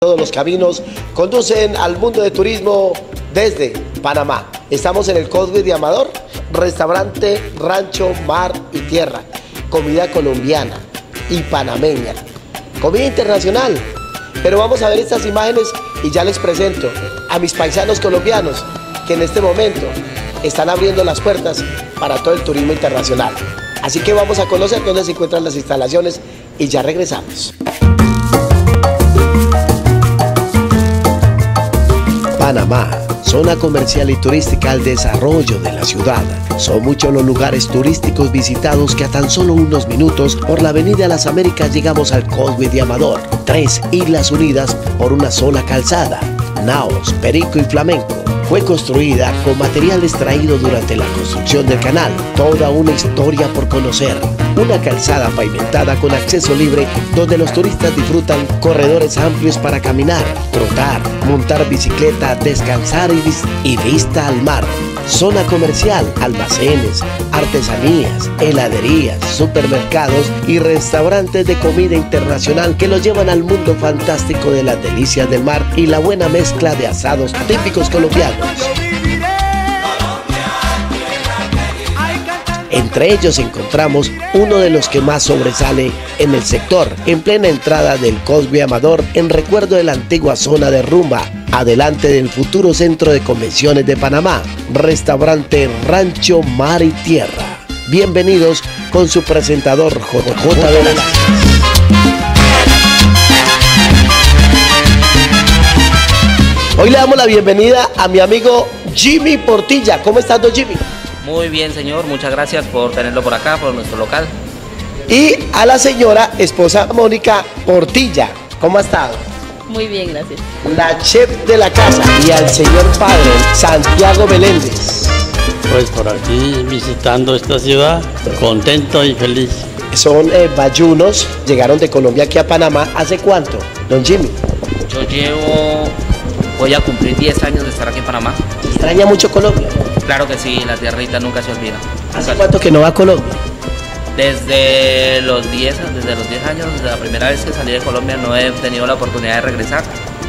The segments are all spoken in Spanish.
todos los caminos conducen al mundo de turismo desde Panamá. Estamos en el Causeway de Amador, restaurante, rancho, mar y tierra, comida colombiana y panameña, comida internacional. Pero vamos a ver estas imágenes y ya les presento a mis paisanos colombianos que en este momento están abriendo las puertas para todo el turismo internacional. Así que vamos a conocer dónde se encuentran las instalaciones y ya regresamos. Panamá, zona comercial y turística al desarrollo de la ciudad. Son muchos los lugares turísticos visitados que a tan solo unos minutos por la avenida Las Américas llegamos al Causeway de Amador. 3 islas unidas por una sola calzada, naos, perico y flamenco. Fue construida con material extraído durante la construcción del canal. Toda una historia por conocer. Una calzada pavimentada con acceso libre donde los turistas disfrutan corredores amplios para caminar, trotar, montar bicicleta, descansar y vista al mar. Zona comercial, almacenes, artesanías, heladerías, supermercados y restaurantes de comida internacional que los llevan al mundo fantástico de las delicias del mar y la buena mezcla de asados típicos colombianos. Entre ellos encontramos uno de los que más sobresale en el sector, en plena entrada del Causeway Amador, en recuerdo de la antigua zona de rumba, adelante del futuro Centro de Convenciones de Panamá, restaurante Rancho, Mar y Tierra. Bienvenidos con su presentador JJ Velázquez. Hoy le damos la bienvenida a mi amigo Jimmy Portilla. ¿Cómo estás, don Jimmy? Muy bien, señor, muchas gracias por tenerlo por acá, por nuestro local. Y a la señora esposa Mónica Portilla, ¿cómo ha estado? Muy bien, gracias. La chef de la casa y al señor padre Santiago Meléndez. Pues por aquí visitando esta ciudad, contento y feliz. Son bayunos, llegaron de Colombia aquí a Panamá. ¿Hace cuánto, don Jimmy? Yo voy a cumplir 10 años de estar aquí en Panamá. ¿Extraña mucho Colombia? Claro que sí, la tierrita nunca se olvida. ¿Hace cuánto que no va a Colombia? Desde los 10 años, desde la primera vez que salí de Colombia no he tenido la oportunidad de regresar.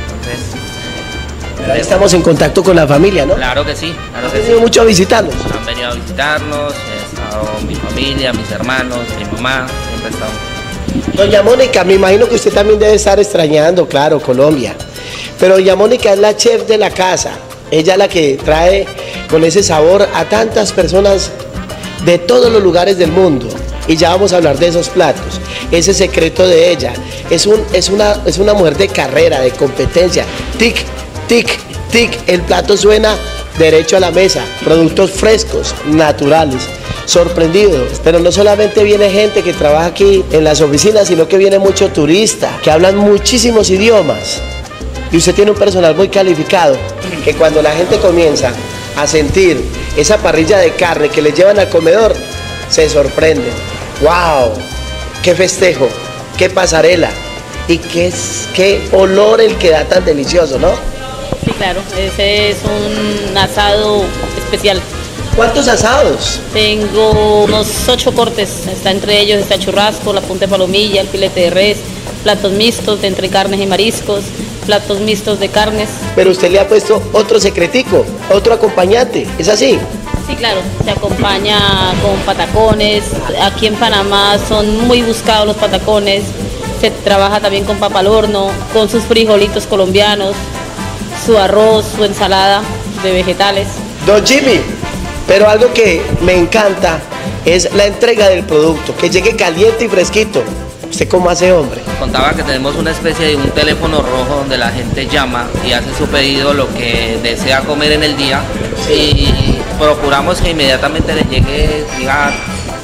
Entonces, ahí estamos en contacto con la familia, ¿no? Claro que sí, claro que ¿Han venido mucho a visitarnos? Han venido a visitarnos, he estado mi familia, mis hermanos, mi mamá, siempre he estado. Doña Mónica, me imagino que usted también debe estar extrañando, claro, Colombia. Pero doña Mónica es la chef de la casa. Ella es la que trae con ese sabor a tantas personas de todos los lugares del mundo. Y ya vamos a hablar de esos platos, ese secreto de ella. Es una mujer de carrera, de competencia. Tic, tic, tic, el plato suena derecho a la mesa. Productos frescos, naturales. Sorprendidos, pero no solamente viene gente que trabaja aquí en las oficinas, sino que viene mucho turista, que hablan muchísimos idiomas. Y usted tiene un personal muy calificado, que cuando la gente comienza a sentir esa parrilla de carne que le llevan al comedor, se sorprenden. ¡Wow! ¡Qué festejo! ¡Qué pasarela! Y qué olor el que da tan delicioso, ¿no? Sí, claro, ese es un asado especial. ¿Cuántos asados? Tengo unos 8 cortes, entre ellos está el churrasco, la punta de palomilla, el filete de res, platos mixtos de entre carnes y mariscos, platos mixtos de carnes. Pero usted le ha puesto otro secretico, otro acompañante, ¿es así? Sí, claro, se acompaña con patacones. Aquí en Panamá son muy buscados los patacones. Se trabaja también con papa al horno, con sus frijolitos colombianos, su arroz, su ensalada de vegetales. Don Jimmy, pero algo que me encanta es la entrega del producto, que llegue caliente y fresquito. ¿Usted cómo hace, hombre? Contaba que tenemos una especie de un teléfono rojo donde la gente llama y hace su pedido, lo que desea comer en el día. Sí. Y procuramos que inmediatamente le llegue, diga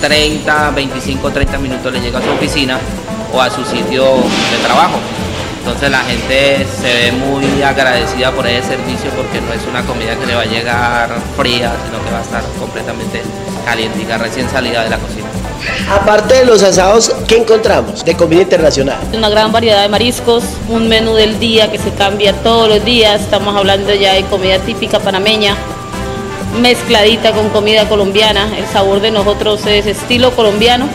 30 minutos le llega a su oficina o a su sitio de trabajo. Entonces la gente se ve muy agradecida por ese servicio porque no es una comida que le va a llegar fría, sino que va a estar completamente calientica, recién salida de la cocina. Aparte de los asados, ¿qué encontramos de comida internacional? Una gran variedad de mariscos, un menú del día que se cambia todos los días. Estamos hablando ya de comida típica panameña, mezcladita con comida colombiana. El sabor de nosotros es estilo colombiano,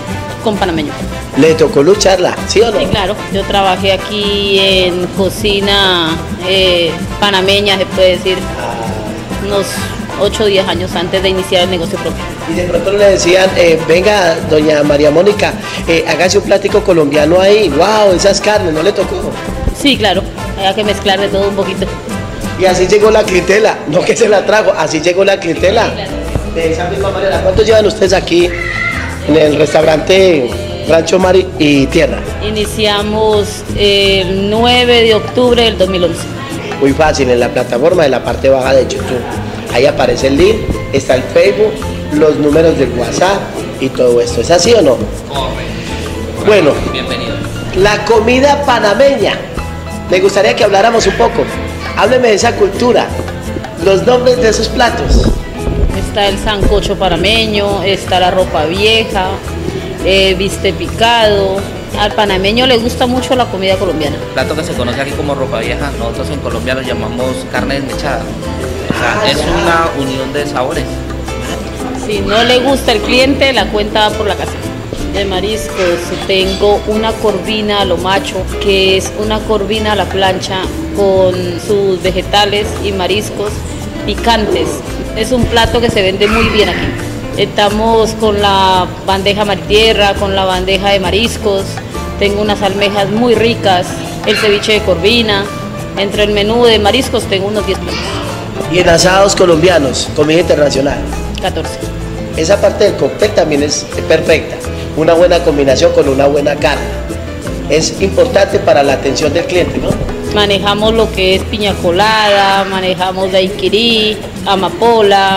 con panameño. ¿Le tocó lucharla, sí o no? Sí, claro. Yo trabajé aquí en cocina panameña, se puede decir, unos 8 o 10 años antes de iniciar el negocio propio. Y de pronto le decían, venga, doña María Mónica, hágase un plático colombiano ahí. ¡Wow! Esas carnes, ¿no le tocó? Sí, claro. Había que mezclar de todo un poquito. Y así llegó la clientela, no que se la trajo, así llegó la clientela. Sí, claro. De esa misma manera, ¿cuántos llevan ustedes aquí en el restaurante Rancho Mar y Tierra? Iniciamos el 9 de octubre del 2011. Muy fácil, en la plataforma de la parte baja de YouTube. Ahí aparece el link, está el Facebook, los números del WhatsApp y todo esto. ¿Es así o no? Correcto. Bueno, Bienvenido. la comida panameña. Me gustaría que habláramos un poco. Hábleme de esa cultura, los nombres de esos platos. Está el sancocho panameño, está la ropa vieja, bistec picado. Al panameño le gusta mucho la comida colombiana. Plato que se conoce aquí como ropa vieja, nosotros en Colombia lo llamamos carne desmechada. O sea, es una unión de sabores. Si no le gusta el cliente, la cuenta va por la casa. De mariscos tengo una corvina a lo macho, que es una corvina a la plancha con sus vegetales y mariscos picantes. Es un plato que se vende muy bien aquí. Estamos con la bandeja mar y tierra, con la bandeja de mariscos. Tengo unas almejas muy ricas, el ceviche de corvina. Entre el menú de mariscos tengo unos 10 platos. Y en asados colombianos, comida internacional. 14. Esa parte del cóctel también es perfecta. Una buena combinación con una buena carne. Es importante para la atención del cliente, ¿no? Manejamos lo que es piña colada, manejamos daiquiri, amapola,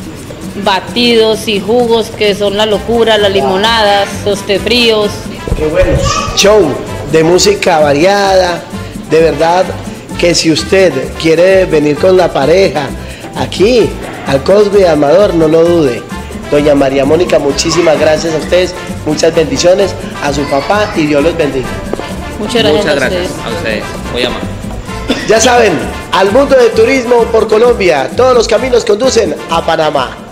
batidos y jugos que son la locura, las limonadas, los té fríos. Qué bueno. Show de música variada. De verdad que si usted quiere venir con la pareja aquí al Cosby Amador, no lo dude. Doña María Mónica, muchísimas gracias a ustedes, muchas bendiciones a su papá y Dios los bendiga. Muchas gracias, Muchas a gracias ustedes. a ustedes. Muy amable. Ya saben, al mundo del turismo por Colombia, todos los caminos conducen a Panamá.